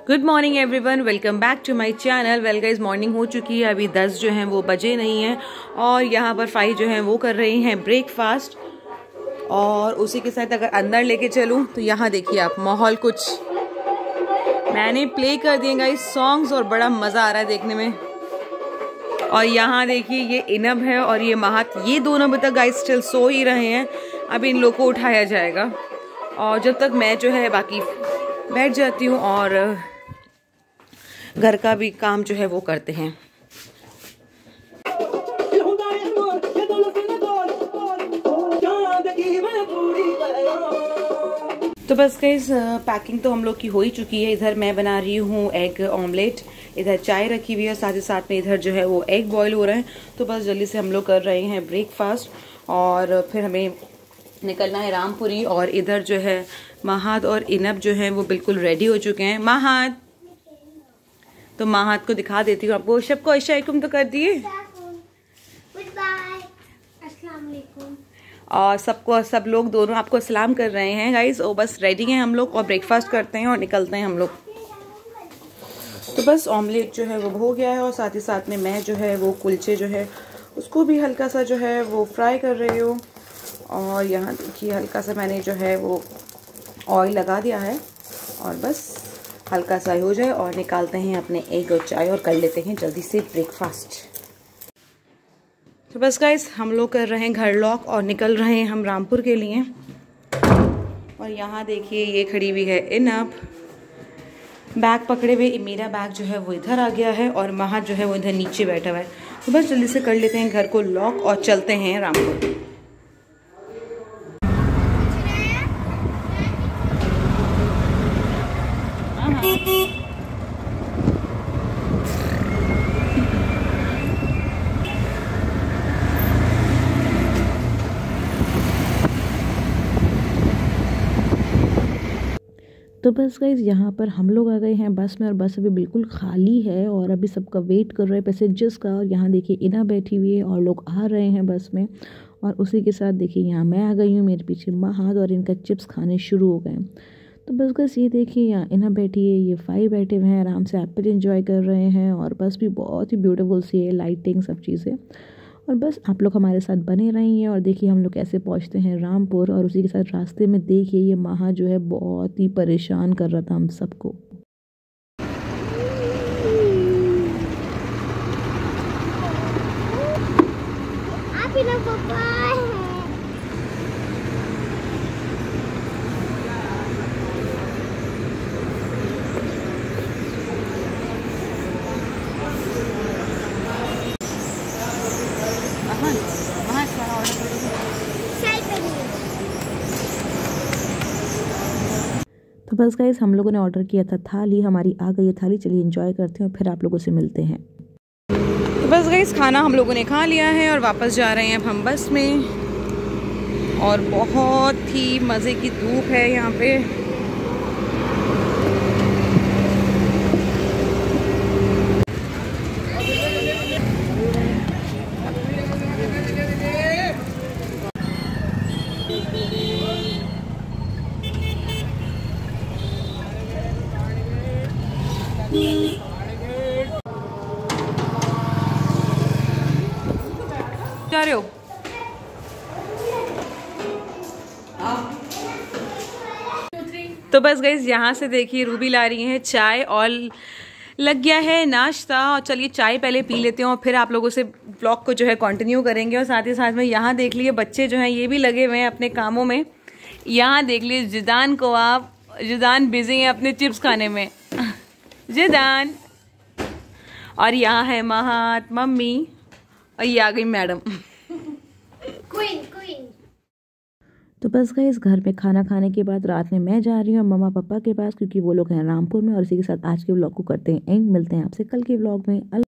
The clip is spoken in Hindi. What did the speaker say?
Good morning everyone, welcome back to my channel. Well guys, morning हो चुकी है, अभी 10 जो हैं वो बजे नहीं हैं और यहाँ पर फाई जो हैं वो कर रही हैं ब्रेकफास्ट। और उसी के साथ अगर अंदर लेके चलूँ तो यहाँ देखिए आप, माहौल कुछ मैंने प्ले कर दिए गाइस सॉन्ग्स और बड़ा मज़ा आ रहा है देखने में। और यहाँ देखिए ये इनब है और ये महात, ये दोनों अभी तक गाइस स्टिल सो ही रहे हैं। अभी इन लोग को उठाया जाएगा और जब तक मैं जो है बाकी बैठ जाती हूँ और घर का भी काम जो है वो करते हैं। तो बस गाइस, पैकिंग तो हम लोग की हो ही चुकी है। इधर मैं बना रही हूँ एग ऑमलेट, इधर चाय रखी हुई है, साथ ही साथ में इधर जो है वो एग बॉईल हो रहे हैं। तो बस जल्दी से हम लोग कर रहे हैं ब्रेकफास्ट और फिर हमें निकलना है रामपुरी। और इधर जो है महात और इनब जो है वो बिल्कुल रेडी हो चुके हैं। महात, तो महात को दिखा देती हूँ आपको। सबको अस्सलाम तो कर दिए और सबको, सब लोग दोनों आपको सलाम कर रहे हैं गाइस। और बस रेडी हैं हम लोग और ब्रेकफास्ट करते हैं और निकलते हैं हम लोग। तो बस ऑमलेट जो है वो हो गया है और साथ ही साथ में मैं जो है वो कुलचे जो है उसको भी हल्का सा जो है वो फ्राई कर रही हूँ। और यहाँ देखिए हल्का सा मैंने जो है वो ऑयल लगा दिया है और बस हल्का सा हो जाए और निकालते हैं अपने एग और चाय और कर लेते हैं जल्दी से ब्रेकफास्ट। तो बस गाइस, हम लोग कर रहे हैं घर लॉक और निकल रहे हैं हम रामपुर के लिए। और यहाँ देखिए ये खड़ी हुई है इनब, बैग पकड़े हुए। मेरा बैग जो है वो इधर आ गया है और महात जो है वो इधर नीचे बैठा हुआ है। तो बस जल्दी से कर लेते हैं घर को लॉक और चलते हैं रामपुर। तो बस गाइस, यहाँ पर हम लोग आ गए हैं बस में और बस अभी बिल्कुल खाली है और अभी सबका वेट कर रहे हैं पैसेंजर्स का। और यहाँ देखिए इना बैठी हुई है और लोग आ रहे हैं बस में। और उसी के साथ देखिए यहाँ मैं आ गई हूँ, मेरे पीछे महात और इनका चिप्स खाने शुरू हो गए। तो बस गाइस ये देखिए यहाँ इना बैठी है, ये फाई बैठे हुए हैं, आराम से एप्पल एंजॉय कर रहे हैं। और बस भी बहुत ही ब्यूटीफुल सी है, लाइटिंग सब चीज़ें। और बस आप लोग हमारे साथ बने रहेंगे और देखिए हम लोग कैसे पहुंचते हैं रामपुर। और उसी के साथ रास्ते में देखिए ये महा जो है बहुत ही परेशान कर रहा था हम सबको। तो बस गाइस, हम लोगों ने ऑर्डर किया था थाली, हमारी आ गई है थाली। चलिए एंजॉय करते हैं और फिर आप लोगों से मिलते हैं। तो बस गाइस, खाना हम लोगों ने खा लिया है और वापस जा रहे हैं अब हम बस में। और बहुत ही मज़े की धूप है यहाँ पे। जा रहे हो? तो बस गाइस, यहाँ से देखिए रूबी ला रही है चाय और लग गया है नाश्ता। और चलिए चाय पहले पी लेते हैं और फिर आप लोगों से ब्लॉग को जो है कंटिन्यू करेंगे। और साथ ही साथ में यहाँ देख लिए बच्चे जो हैं ये भी लगे हुए हैं अपने कामों में। यहाँ देख लिए जिदान को आप, जिदान बिजी है अपने चिप्स खाने में जिदान। और यहाँ है महात, मम्मी, और ये आ गई मैडम क्वीन क्वीन। तो बस गाइस, घर में खाना खाने के बाद रात में मैं जा रही हूँ मम्मा पापा के पास, क्योंकि वो लोग हैं रामपुर में। और इसी के साथ आज के व्लॉग को करते हैं एंड। मिलते हैं आपसे कल के व्लॉग में।